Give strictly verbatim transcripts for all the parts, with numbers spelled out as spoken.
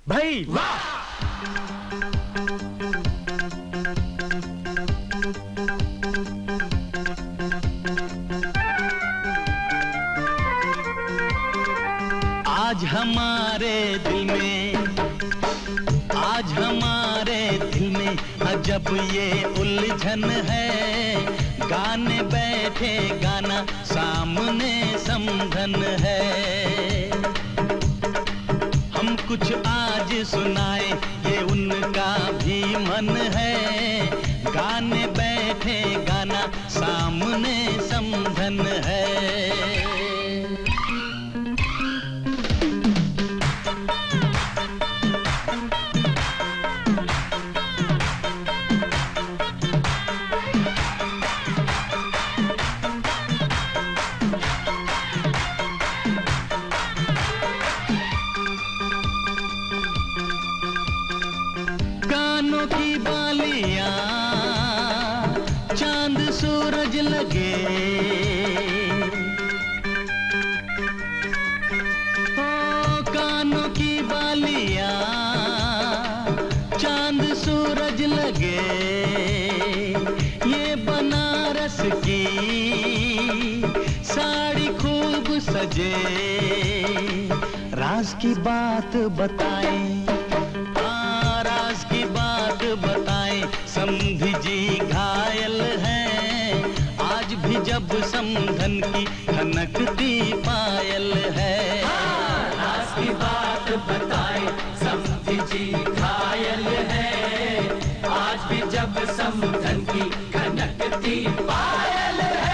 भाई वाह। आज हमारे दिल में, आज हमारे दिल में अजब ये उलझन है। गाने बैठे गाना सामने समधन है। हम कुछ आज सुनाए ये उनका भी मन है। गाने बैठे गाना सामने समधन है। कानों की बालियां चांद सूरज लगे, ओ कानों की बालियां चांद सूरज लगे। ये बनारस की साड़ी खूब सजे। राज की बात बताएं, राज की बात बताएं, समधी जी घायल हैं। आज भी जब समधन की खनकती पायल है। राज की बात बताएं, समधी जी घायल हैं। आज भी जब समधन की खनकती पायल है।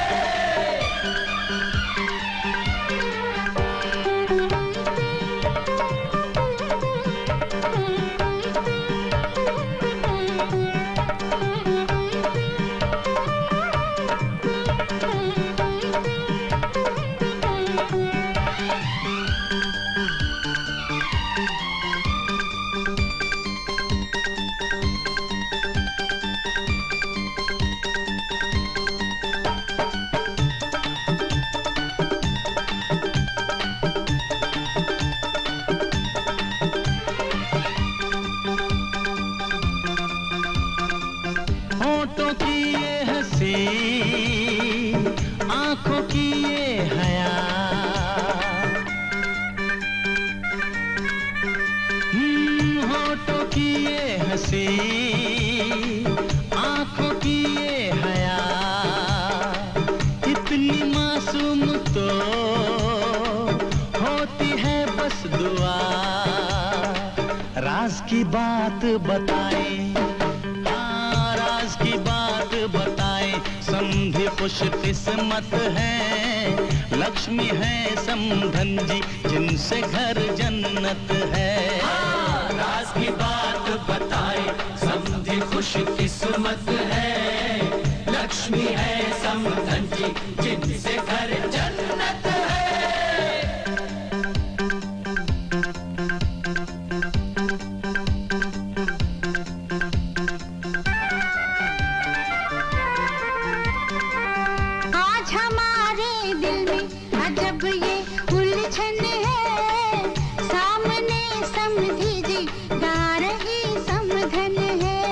होठों की ये हंसी, आंखों की ये हया, हम्म होठों की ये हंसी, आंखों की ये हया। इतनी मासूम तो होती है बस दुआ। राज की बात बताएं, की बात बताएं, समधी खुश किस्मत है। लक्ष्मी है समधन जी जिनसे घर जन्नत है। राज की बात बताएं, समधी खुश किस्मत है। लक्ष्मी है समधन जी जिनसे घर जन्नत है। अजब ये उलझन है। सामने समधी जी गा रही समधन है।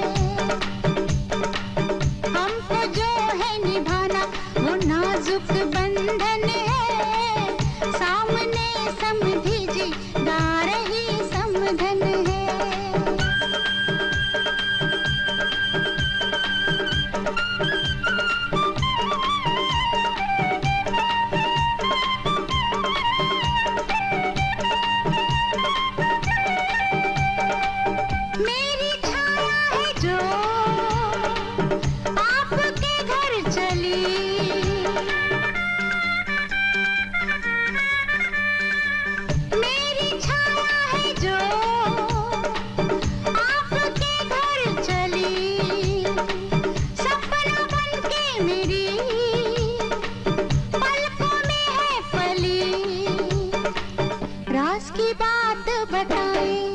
हमको जो है निभाना वो नाजुक बंधन है। सामने समधी जी गा रही समधन है। राज की बात बताएं।